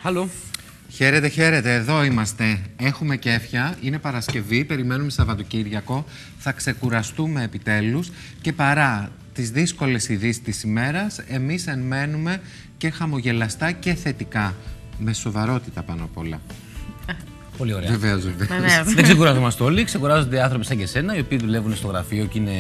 Χαλό. Χαίρετε, χαίρετε. Εδώ είμαστε. Έχουμε κέφια. Είναι Παρασκευή. Περιμένουμε Σαββατοκύριακο. Θα ξεκουραστούμε επιτέλους. Και παρά τις δύσκολες ειδήσεις της ημέρας, εμείς ενμένουμε και χαμογελαστά και θετικά. Με σοβαρότητα πάνω απ' όλα. Πολύ ωραία. Βεβαίως, βεβαίως. Δεν ξεκουράζομαστε όλοι. Ξεκουράζονται άνθρωποι σαν και εσένα, οι οποίοι δουλεύουν στο γραφείο και είναι.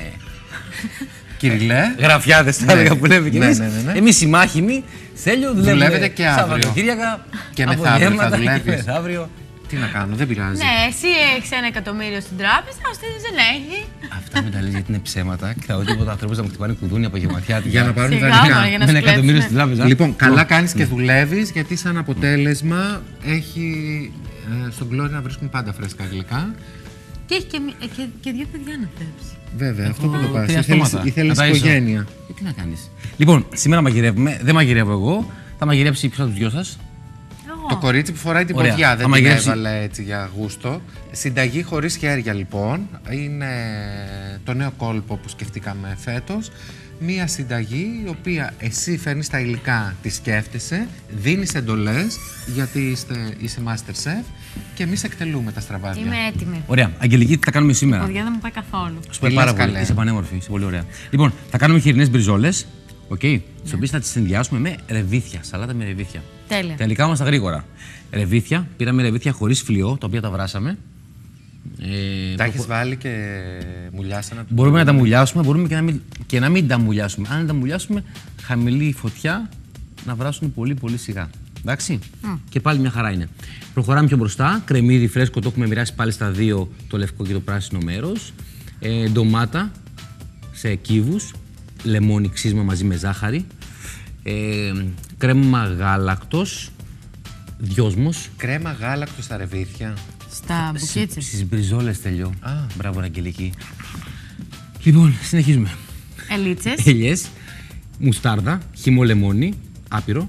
Κυριλέ. Γραφιάδες, θα έλεγα που λέμε κι εμείς. Εμείς οι μάχημοι, Στέλιο, δουλεύουμε και αύριο. Σαββατοκύριακα. Και μεθαύριο θα δουλεύεις. Μεθαύριο. Τι να κάνω, δεν πειράζει. Ναι, εσύ έχεις 1 εκατομμύριο στην τράπεζα, ο Στέλιος δεν έχει. Αυτά με τα λες γιατί είναι ψέματα και θα δω τίποτα ανθρώπους να μου χτυπάνε κουδούνια απογευματιάτικα. Για να πάρουν Σιγά, δανεικά. για να Με 1 σου εκατομμύριο στην κλέψουνε. τράπεζα. Λοιπόν, καλά κάνεις και δουλεύεις, γιατί σαν αποτέλεσμα έχει στον Glory να βρίσκουν πάντα φρέσκα γλυκά. Και έχει και 2 παιδιά να θέψει. Βέβαια, αυτό που το πας. 3 στόματα. Ήθελες Να τα ίσω. οικογένεια. Τι να κάνεις. Λοιπόν, σήμερα μαγειρεύουμε. Δεν μαγειρεύω εγώ. Θα μαγειρέψει ποιος από τους δυο σας. Το κορίτσι που φοράει την Ωραία. ποδιά, Θα δεν την μαγειρέψει. έβαλε έτσι για γούστο. Συνταγή χωρίς χέρια λοιπόν. Είναι το νέο κόλπο που σκεφτήκαμε φέτος. Μία συνταγή η οποία εσύ φέρνεις τα υλικά, τη σκέφτεσαι, δίνεις εντολές γιατί είσαι master chef και εμείς εκτελούμε τα στραβάδια. Είμαι έτοιμη. Ωραία. Αγγελική, τι θα κάνουμε Η σήμερα. ποδιά δεν μου πάει καθόλου. Σου πάει Τι πάρα λες, πολύ. καλέ. Είσαι πανέμορφη, είσαι πολύ ωραία. Λοιπόν, θα κάνουμε χοιρινές μπριζόλες, τις οποίες θα τις συνδυάσουμε με ρεβίθια. Σαλάτα με ρεβίθια. Τέλεια. Τα υλικά μας τα γρήγορα. Ρεβίθια, πήραμε ρεβίθια χωρίς φλοιό, τα οποία τα βράσαμε. Τα έχεις βάλει και μουλιάσανα. Μπορούμε να τα μουλιάσουμε, μπορούμε και να μην τα μουλιάσουμε. Αν τα μουλιάσουμε, χαμηλή φωτιά να βράσουν πολύ πολύ σιγά. Εντάξει. Και πάλι μια χαρά είναι. Προχωράμε πιο μπροστά. Κρεμμύδι φρέσκο το έχουμε μοιράσει πάλι στα δύο, το λευκό και το πράσινο μέρος. Ντομάτα σε κύβους. Λεμόνι ξύσμα μαζί με ζάχαρη. Κρέμα γάλακτος. Δυόσμος. Κρέμα γάλακτο στα ρεβίθια. Στα μπουκίτσες. Στις μπριζόλες τελειώ. Μπράβο, Αγγελική. Λοιπόν, συνεχίζουμε. Ελίτσες. Ελιές, μουστάρδα, χυμό λεμόνι, άπειρο,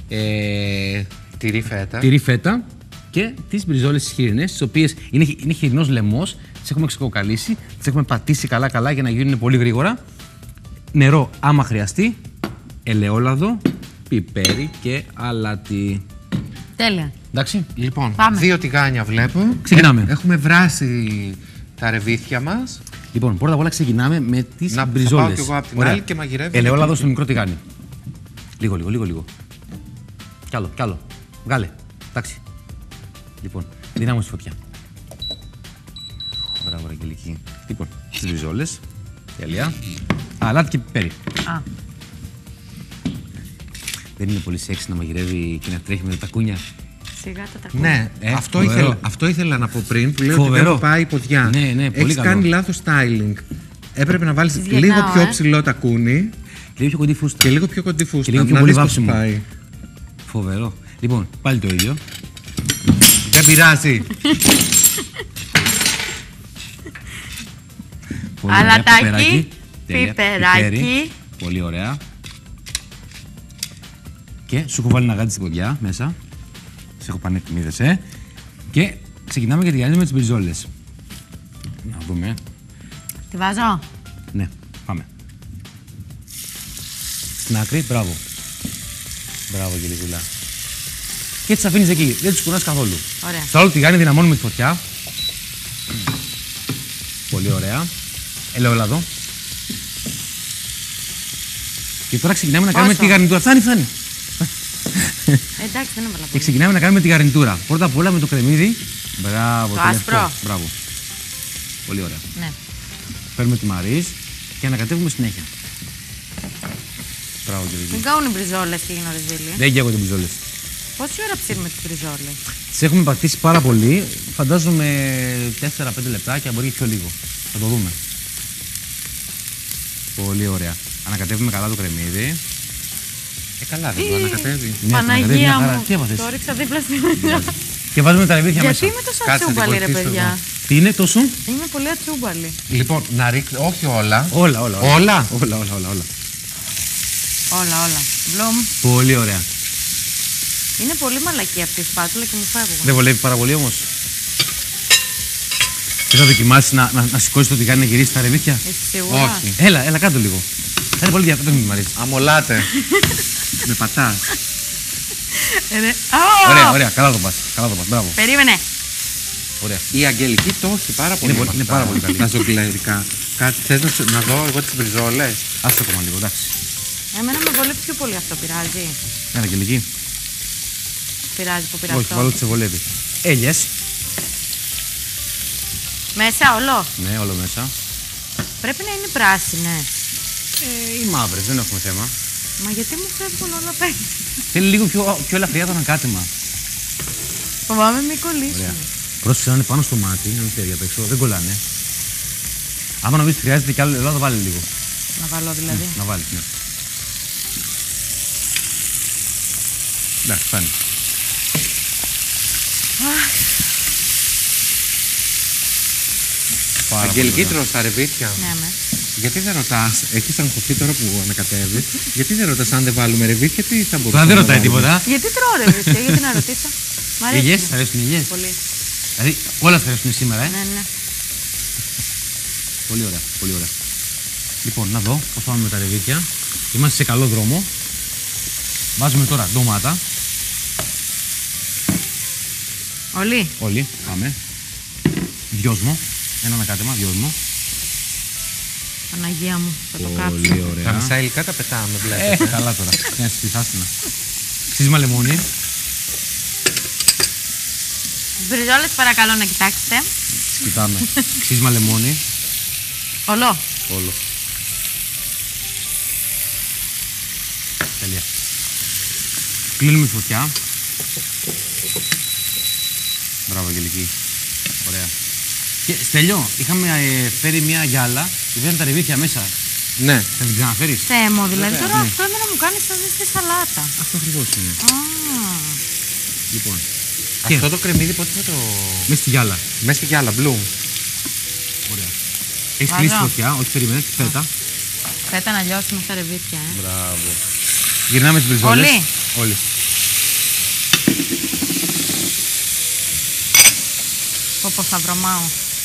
Τυρί φέτα. και τις μπριζόλες τις χοιρινές, τις οποίες είναι χοιρινός λαιμός, τις έχουμε ξεκοκαλίσει, τις έχουμε πατήσει καλά-καλά για να γίνουν πολύ γρήγορα. Νερό άμα χρειαστεί, ελαιόλαδο, πιπέρι και αλάτι. Τέλεια. Εντάξει. Λοιπόν, Πάμε. 2 τηγάνια βλέπω. Ξεκινάμε. Έχουμε βράσει τα ρεβίθια μας. Λοιπόν, πρώτα απ' όλα ξεκινάμε με τις Να μπριζόλες. πάω κι εγώ απ' την Ωραία. άλλη και μαγειρεύω. Ελαιόλαδο στο μικρό τηγάνι. Λίγο. Κι άλλο. Βγάλε. Εντάξει. Λοιπόν, δυνάμω στη φωτιά. Μπράβο, Αγγελική. Λοιπόν, τις μπριζόλες. Τέλεια. Αλάτι και πιπέρι. Α, Δεν είναι πολύ σεξι να μαγειρεύει και να τρέχει με τα τακούνια. σιγά τα τακούνια. Ναι, φοβερό. αυτό ήθελα να πω πριν που λέω ότι Φοβερό. δεν πάει η ποδιά. Ναι, πολύ Έχεις καλό. κάνει λάθος styling. Έπρεπε να βάλεις Τις λίγο γεννάω, πιο ψηλό τακούνι Λίγο πιο κοντή φούστα. και λίγο πιο κοντή φούστα. Και λίγο πιο να πολύ δεις πώς βάψιμο. πάει. Φοβερό. Λοιπόν, πάλι το ίδιο. Δεν πειράζει. Πολύ ωραία, Αλατάκι, Τέλεια. πιπεράκι. Πιπέρι. Πολύ ωραία. Και σου έχω βάλει ένα γάτι στην ποδιά μέσα. Σε έχω πανέτοιμη, είδες, Και ξεκινάμε για τη γυάλινη με τις μπριζόλες. Να δούμε. Τη βάζω. Ναι, πάμε. Στην άκρη, μπράβο. Μπράβο, Γελικούλα. Και τις αφήνεις εκεί, δεν τις κουνάς καθόλου. Ωραία. Στο άλλο τηγάνι δυναμώνουμε τη φωτιά. Πολύ ωραία. Ελαιόλαδο. Και τώρα ξεκινάμε να κάνουμε Πόσο? τη γαρνιτούρα. Φτάνει. Εντάξει, δεν έβαλα Και πολύ. ξεκινάμε να κάνουμε τη γαρνιτούρα. Πρώτα απ' όλα με το κρεμμύδι. Μπράβο, Το λευκό. άσπρο. Μπράβο. Πολύ ωραία. Ναι. Παίρνουμε τη μαρίς και ανακατεύουμε συνέχεια. Μπράβο, κύριε. Μην κάνουν οι μπριζόλες και γίνονται ζήλια. Δεν καίγονται μπριζόλες. Πόση ώρα ψήνουμε τις μπριζόλες? Τις έχουμε πατήσει πάρα πολύ. Φαντάζομαι 4-5 λεπτάκια, μπορεί και πιο λίγο. Θα το δούμε. Πολύ ωραία. Ανακατεύουμε καλά το κρεμμύδι. Καλά, δεν το ανακατεύει. Ναι, ανακατεύει μια Παναγία χαρά. μου. Τι έπαθες? Το ρίξα δίπλα στη μεριά. Και βάζουμε τα ρεβίθια μέσα. Γιατί είμαι τόσο Κάτσε, ατσούμπαλη, ρε την παιδιά. εγώ. Τι είναι τόσο? Είμαι πολύ ατσούμπαλη. Λοιπόν, να ρίξω, όχι όλα. Όλα. Όλα. Όλα. Βλόμ. Πολύ ωραία. Είναι πολύ μαλακή αυτή η σπάτουλα και μου φεύγουν. Δεν βολεύει πάρα πολύ όμως. Θες να δοκιμάσεις να σηκώσεις το τηγάνι να γυρίσεις τα ρεβίθια? Είσαι σίγουρα? Όχι. Έλα, κάτω λίγο. Θα είναι πολύ διαφορετικό, μην μ' αρέσει. Αμολάτε. Με πατάς. Ωραία, ωραία. Καλά το πας. Καλά το πας. Μπράβο. Περίμενε. Ωραία. Η Αγγελική το έχει πάρα πολύ. Είναι πάρα πολύ καλή. Τα ζογκλερικά. Κάτι θες να δω εγώ τις μπριζόλες. Άστο ακόμα λίγο, εντάξει. Εμένα με βολεύει πιο πολύ αυτό, πειράζει. Ένα Αγγελική. Πειράζει που πειράζει. Όχι, βάλω ότι σε βολεύει. Έλιες. Μέσα όλο. Ναι, όλο μέσα. Πρέπει να είναι πράσινες. Ή μαύρες, δεν έχουμε θέμα. Μα γιατί μου φεύγουν όλα πέρα. Θέλει λίγο πιο ελαφριά το ανακάτεμα. Φοβάμαι μη κολλήσουν. Ωραία. Πρόσεξε να είναι πάνω στο μάτι, να μην φέρει απ' έξω. Δεν κολλάνε. Άμα νομίζεις ότι χρειάζεται κι άλλο, εδώ θα βάλει λίγο. Να βάλω δηλαδή. Να βάλεις, ναι. Εντάξει, φτάνει. Αγγελική τρως τα ρεβίθια. Ναι, με. Γιατί δεν ρωτάς, έχεις αγχωθεί τώρα που ανακατεύεις, γιατί δεν ρωτάς αν δεν βάλουμε ρεβίθια, τι θα μπορούσαμε Τώρα δεν να ρωτάει βάλουμε. τίποτα. Γιατί τρώω ρε βρίσκε, γιατί να ρωτήσω. Μ' αρέσει. Υγιές, θα αρέσουν οι υγιές. Πολύ. Δηλαδή όλα θα αρέσουν σήμερα, Ναι, ναι. Πολύ ωραία, πολύ ωραία. Λοιπόν, να δω πώς πάμε με τα ρεβίθια. Είμαστε σε καλό δρόμο. Βάζουμε τώρα ντομάτα. Όλοι. Όλοι, πάμε. Δυόσμο. Ένα ανακάτεμα, δυόσμο. Παναγία μου, θα το κάψω. Πολύ Τα ωραία. μισά υλικά τα πετάμε, βλέπετε. Καλά τώρα. Μια συστηθάστηνα. Ξύσμα λεμόνι. Μπριζόλες παρακαλώ να κοιτάξετε. Κοιτάμε. Ξύσμα λεμόνι. Όλο. Όλο. Τέλεια. Κλείνουμε φωτιά. Μπράβο, Αγγελική. Ωραία. Και Στέλιο, είχαμε φέρει μια γυάλα που δεν τα ρεβίθια μέσα. Ναι. Θα την ξαναφέρεις. Θεέ μου, δηλαδή Βέβαια, τώρα ναι. αυτό εμένα μου κάνει σαν ζεστή σαλάτα. Αυτό ακριβώς είναι. Α, Λοιπόν. Αυτό το κρεμμύδι πότε θα το... Μέσα στη γυάλα. Μέσα στη γυάλα, μπλουμ. Ωραία. Έχεις Βάζω. κλείσει φωτιά, όχι περίμενε, φέτα. Φέτα να λιώσουμε στα ρεβίθια, Μπράβο. Γυρνάμε τις μπριζόλες. Όλοι. Όλοι. Όπως θα βρωμάω.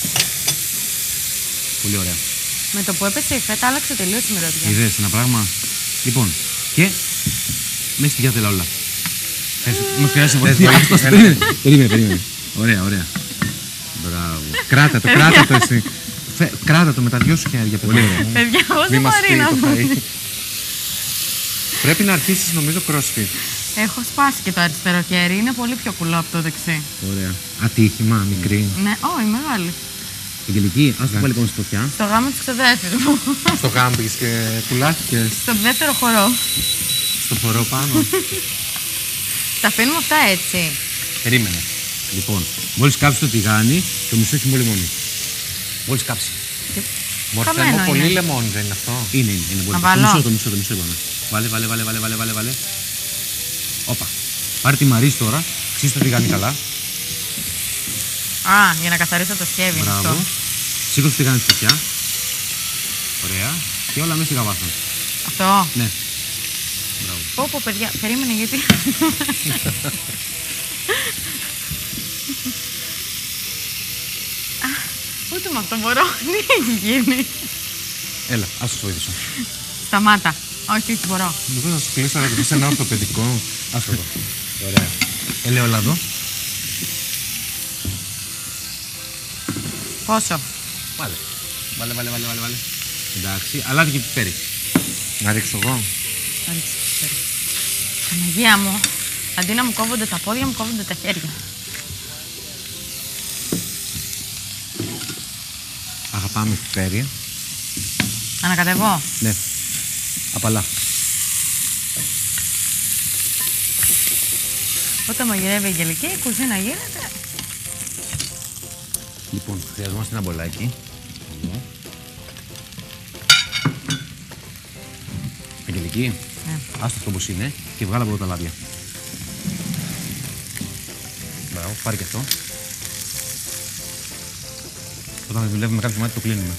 Πολύ ωραία. Με το που έπεσε η φέτα άλλαξε τελείως η μυρωδιά. Είδες ένα πράγμα. Λοιπόν, και μέσα στη γυάλα όλα. Μου χρειάζεται βοήθεια. Αυτός, περίμενε. Ωραία, ωραία. Μπράβο. Κράτα το εσύ. Κράτα το με τα δυο σου χέρια, πολύ ωραία. Παιδιά, πώς Μη δεν μας μπορεί φύγει να το μου. φαΐ. Πρέπει να αρχίσεις νομίζω crossfit. Έχω σπάσει και το αριστερό χέρι, είναι πολύ πιο κουλό από το δεξί. Ωραία. Ατύχημα, μικρή. Ναι, όχι, μεγάλη. Αγγελική, ας το βάλει λοιπόν στη φωτιά. Στο γάμο της ξεδέφερη μου. Στο γάμπης και κουλάθηκες Στον δεύτερο χορό. στο χορό πάνω. Τα αφήνουμε αυτά έτσι. Περίμενε. Λοιπόν, μόλις κάψει το τηγάνι, το μισό χυμό λεμόνι. Μόλις κάψει. Μόρφε Χαμένο μου, πολύ είναι. λεμόνι δεν είναι αυτό. Είναι πολύ. Να βάλω. Το μισό είπαμε. Βάλε. Όπα. Πάρε τη Μαρίς τώρα, ξύσου το τηγάνι καλά. Α, για να καθαρίσω το σκεύη. είναι Μπράβο. αυτό. Σήκωσε το τηγάνι στη φωτιά. Ωραία. Και όλα μέσα στη γαβάθα. Αυτό. Ναι. Πω, παιδιά, περίμενε γιατί. Α, ούτε με αυτό μπορώ. Τι έχει γίνει. Έλα, ας σου βοηθήσω. Σταμάτα. Όχι, μπορώ. Μήπως να σου κλείσω να ρωτήσω ένα ορθοπαιδικό. Ας το δω. Ωραία. Ελαιόλαδο. Πόσο. Βάλε. Εντάξει, αλάτι και πιπέρι. Να ρίξω εγώ. Θα ρίξεις πιπέρι. Παναγία μου. Αντί να μου κόβονται τα πόδια, μου κόβονται τα χέρια. Αγαπάμε πιπέρι. Ανακατεύω. Ναι. Απαλά. Όταν μαγειρεύει η Αγγελική, η κουζίνα γίνεται. Λοιπόν, χρειαζόμαστε ένα μπολάκι. Εδώ. Αγγελική, Ναι. άστο αυτό όπως είναι και βγάλε από εδώ τα λάδια. Μπράβο, πάρε και αυτό. Όταν δουλεύουμε κάποιο μάτι το κλείνουμε.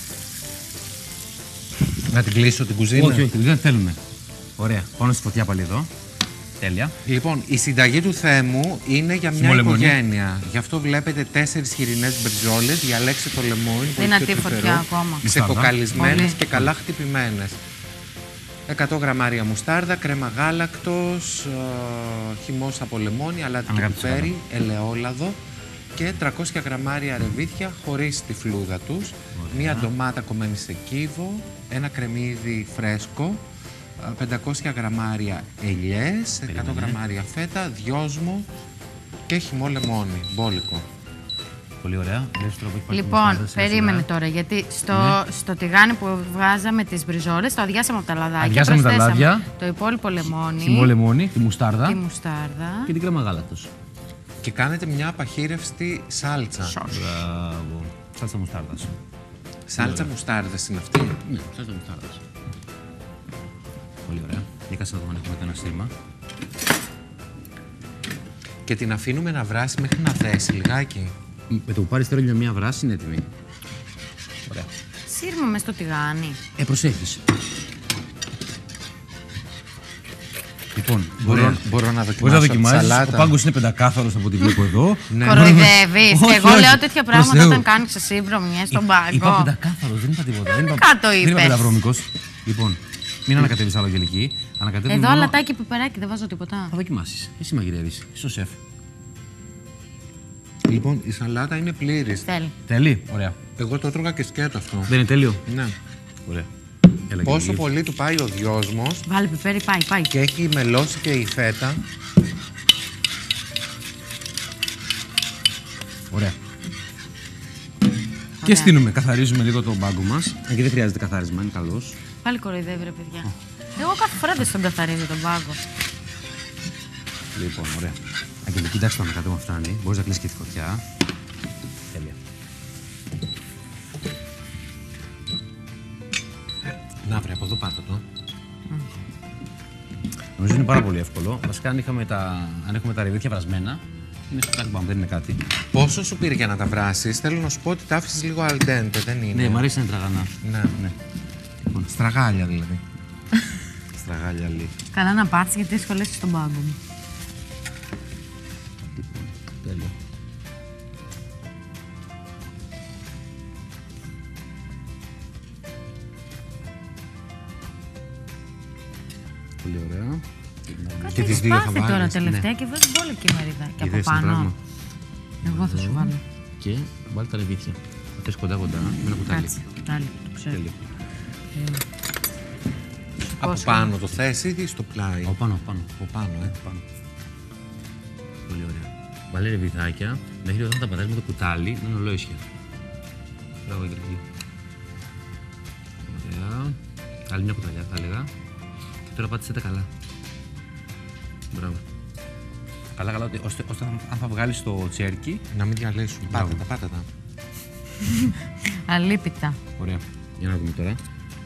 Να την κλείσω την κουζίνα. Όχι, δεν θέλουμε. Ωραία, πάνω στη φωτιά πάλι εδώ. Τέλεια. Λοιπόν, η συνταγή του Θέμου είναι για μια Λεμόνι. οικογένεια. Γι' αυτό βλέπετε 4 χοιρινές μπριζόλες. Διαλέξτε το λεμόνι. Δυνατή πολύ πιο φωτιά τρυφερό, ακόμα. ξεκοκαλισμένες Πολύ. και καλά χτυπημένες. 100 γραμμάρια μουστάρδα, κρέμα γάλακτος, χυμός από λεμόνι, αλάτι και πιπέρι, ελαιόλαδο και 300 γραμμάρια ρεβίθια χωρίς τη φλούδα τους, μία ντομάτα κομμένη σε κύβο, ένα κρεμμύδι φρέσκο, 500 γραμμάρια ελιές, 100 γραμμάρια φέτα, δυόσμο και χυμό λεμόνι, μπόλικο. Πολύ ωραία. Λοιπόν, περίμενε τώρα, γιατί στο τηγάνι που βγάζαμε τις μπριζόλες, το αδειάσαμε από τα λαδάκια. Αδειάσαμε τα λάδια. Το υπόλοιπο λεμόνι. Χυμό λεμόνι, τη μουστάρδα. Και την κρέμα γάλακτος. Και κάνετε μια απαχύρευστη σάλτσα. Μπράβο. Σάλτσα μουστάρδας. Σάλτσα μουστάρδας είναι αυτή. Ναι, σάλτσα μουστάρδας. Πολύ ωραία. Για κάτσε να δούμε αν έχουμε ένα στήρμα. Και την αφήνουμε να βράσει μέχρι να δέσει λιγάκι. Με το που πάρεις τώρα μια βράση είναι έτοιμη. Ωραία. Σύρμα μες στο τηγάνι. Προσέχεις. Λοιπόν, μπορώ να δοκιμάσω σαλάτα. Ο πάγκος είναι πεντακάθαρος από ό,τι βλέπω εδώ. Κοροϊδεύεις. Εγώ λέω τέτοια πράγματα όταν κάνεις εσύ βρωμιές στον πάγκο. Είπα πεντακάθαρος, δεν είπα τίποτα. Κάτω είπες. Δεν είπα πενταβρώμικος. Λοιπόν, μην ανακατεύεις άλλο, Αγγελική. Εδώ αλατάκι, πιπεράκι, δεν βάζω τίποτα. Θα δοκιμάσεις. Εσύ μαγειρεύεις. Είσαι ο σεφ. Λοιπόν, η σαλάτα είναι πλήρης. Τέλει. Ωραία. Εγώ το έτρωγα και σκέτο αυτό. Δεν είναι τέλειο. Ναι. Ωραία. Πόσο πολύ του πάει ο δυόσμος. Βάλε πιπέρι, πάει. Και έχει μελώσει και η φέτα. Ωραία. Και στείνουμε, καθαρίζουμε λίγο τον πάγκο μας. Και δεν χρειάζεται καθάρισμα, είναι καλός. Πάλι κοροϊδεύει, ρε παιδιά. Εγώ κάθε φορά δεν στον καθαρίζω τον πάγκο. Λοιπόν, ωραία. Αγγελική, εντάξει, το ανακατεύμα φτάνει. Μπορείς να κλείσεις και τη φωτιά. Τέλεια. Να βρε, από εδώ πάτα το. Νομίζω είναι πάρα πολύ εύκολο. Βασικά, αν έχουμε τα ρεβίθια βρασμένα, είναι στο κάτι, δεν είναι κάτι. Πόσο σου πήρε για να τα βράσεις? Θέλω να σου πω ότι τα άφησες λίγο al dente, δεν είναι? Ναι, μου αρέσει να είναι τραγανά. Ναι. Λοιπόν, στραγάλια δηλαδή. Στραγάλια λίγο. Καλά να πάθεις, γιατί σχολέσεις στον πάγκο μου. Λοιπόν, τέλεια. Πολύ ωραία. Κάτι έχει πάθει τώρα τελευταία και βάζεις μπόλικη μερίδα. Και από πάνω. Εγώ θα σου βάλω. Και βάλει τα ρεβίθια. Θα θες κοντά-κοντά με ένα κουτάλι. Κάτσε, κουτάλι, το ξέρω. Από πάνω το θες ή στο πλάι? Από πάνω. Από πάνω. Πολύ ωραία. Βάλε ρεβιθάκια, μέχρι όταν τα πατάς με το κουτάλι να είναι ολόισια. Μπράβο, Αγγελική. Ωραία. Άλλη μια κουταλιά θα έλεγα. Και τώρα πάτησε τα καλά. Μπράβο. Καλά, ώστε αν θα βγάλεις το τσέρκι... Να μην διαλύσουν. Πάτα τα. Αλίπητα. Ωραία. Για να δούμε τώρα.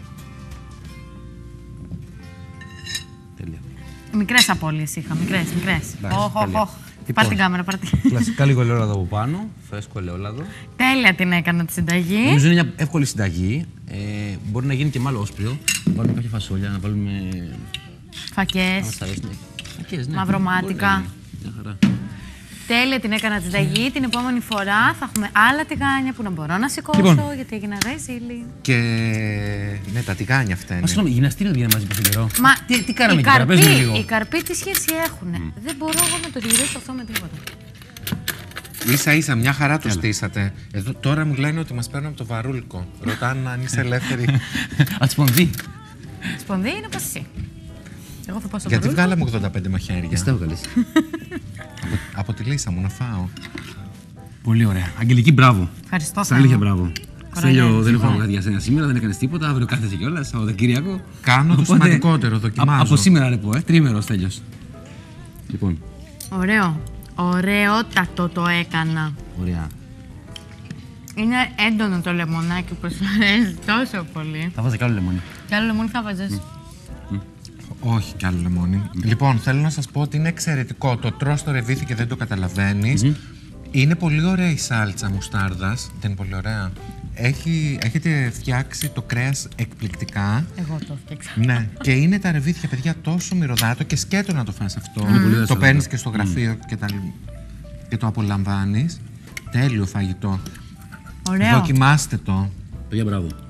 Τέλεια. Μικρές απώλειες είχα, μικρές. Πάρ' την κάμερα, πάρ' την. Κλασικά λίγο ελαιόλαδο από πάνω, φρέσκο ελαιόλαδο. Τέλεια την έκανα τη συνταγή. Νομίζω είναι μια εύκολη συνταγή. Μπορεί να γίνει και με άλλο όσπριο. Να βάλουμε κάποια φασόλια, να βάλουμε. Φακές. Φακές, ναι. Μαυρομάτικα. Τέλεια την έκανα τη συνταγή. Την επόμενη φορά θα έχουμε άλλα τηγάνια που να μπορώ να σηκώσω, γιατί έγινα ρεζίλη. Και ναι, τα τηγάνια αυτά είναι. Συγγνώμη, γυμναστήριο δεν μαζί από καιρό. Μα τι κάναμε εκεί πέρα, παίζουμε λίγο. Οι καρποί τι σχέση έχουν. Δεν μπορώ εγώ να το γυρίσω αυτό με τίποτα. Ίσα-ίσα, μια χαρά το στήσατε. Εδώ τώρα μου λένε ότι μας παίρνουν από το βαρούλικο. Ρωτάνε αν είσαι ελεύθερη. Ατσπονδί. Σπονδί είναι πας εσύ. Εγώ θα πάω στο Γιατί βαρούλικο. βγάλαμε 85 μαχαίρια. Εσύ τα έβγαλες. Από τη λύσα μου να φάω. Πολύ ωραία. Αγγελική, μπράβο. Ευχαριστώ. Στα αλήθεια, μπράβο. Στέλιο, δεν έχω κάτι για σένα σήμερα, δεν έκανες τίποτα. Αύριο κάθεσαι κιόλας, Σαββατοκύριακο. Κάνω το σημαντικότερο, δοκιμάζω. Από σήμερα ρε πω, τρίμερο Στέλιος. Λοιπόν. Ωραίο. Ωραιότατο το έκανα. Ωραία. Είναι έντονο το λεμονάκι που σου αρέσει τόσο πολύ. Θα βάζα κι άλλο λεμόνι. Κι άλλο λεμόνι θα βάζεις. Όχι κι άλλο λεμόνι. Λοιπόν, θέλω να σας πω ότι είναι εξαιρετικό. Το τρως το ρεβίθι και δεν το καταλαβαίνεις. Είναι πολύ ωραία η σάλτσα μουστάρδας. Δεν είναι πολύ ωραία? Έχετε φτιάξει το κρέας εκπληκτικά. Εγώ το φτιάξα. Ναι. Και είναι τα ρεβίθια, παιδιά, τόσο μυρωδάτο και σκέτο να το φας αυτό. Το παίρνεις και στο γραφείο και το απολαμβάνεις. Τέλειο φαγητό. Ωραίο. Δοκιμάστε το. Παιδιά, μπράβο.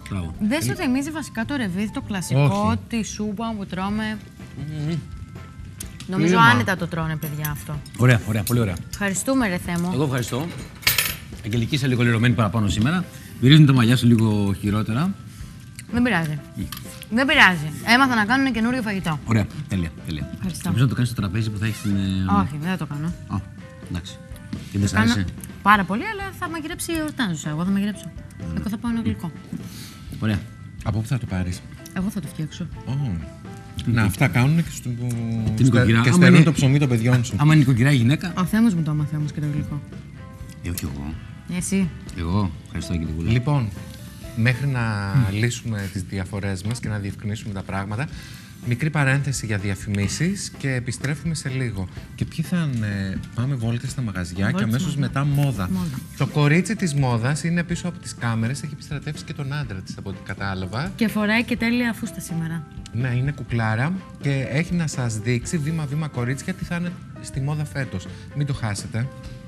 Δεν σου θυμίζει βασικά το ρεβίθ, το κλασικό, τη σούπα που τρώμε? Νομίζω άνετα το τρώνε, παιδιά, αυτό. Ωραία, ωραία, πολύ ωραία. Ευχαριστούμε, ρε Θέμο. Εγώ ευχαριστώ. Αγγελική, είσαι λίγο λερωμένη παραπάνω σήμερα. Μυρίζουν τα μαλλιά σου λίγο χειρότερα. Δεν πειράζει. Δεν πειράζει. Έμαθα να κάνουν καινούριο φαγητό. Ωραία, τέλεια. Ευχαριστώ. Νομίζω να το κάνεις στο τραπέζι που θα έχεις την. Όχι, δεν θα το κάνω. Εντάξει. Και δεν σ' άρεσε? Πάρα πολύ, αλλά θα μαγειρέψει η Ορτάζουσα. Εγώ θα μαγειρέψω. Εγώ θα πάω ένα γλυκό. Ωραία. Από πού θα το πάρεις? Εγώ θα το φτιάξω. Να, αυτά κάνουν και νοικοκυρά. στερούν το ψωμί των παιδιών σου. Άμα είναι νοικοκυρά η γυναίκα. Ο Θέμος μου το έμαθε όμως και το γλυκό. Όχι εγώ. Εσύ. Εγώ. Ευχαριστώ, κύριε Βούλα. Λοιπόν, μέχρι να λύσουμε τις διαφορές μας και να διευκρινίσουμε τα πράγματα, μικρή παρένθεση για διαφημίσεις και επιστρέφουμε σε λίγο. Και ποιοι θα είναι? Πάμε βόλτες στα μαγαζιά και αμέσως μετά μόδα. Το κορίτσι της μόδας είναι πίσω από τις κάμερες, έχει επιστρατεύσει και τον άντρα της από ό,τι κατάλαβα. Και φοράει και τέλεια φούστα σήμερα. Ναι, είναι κουκλάρα και έχει να σας δείξει βήμα-βήμα κορίτσια τι θα είναι στη μόδα φέτος. Μην το χάσετε.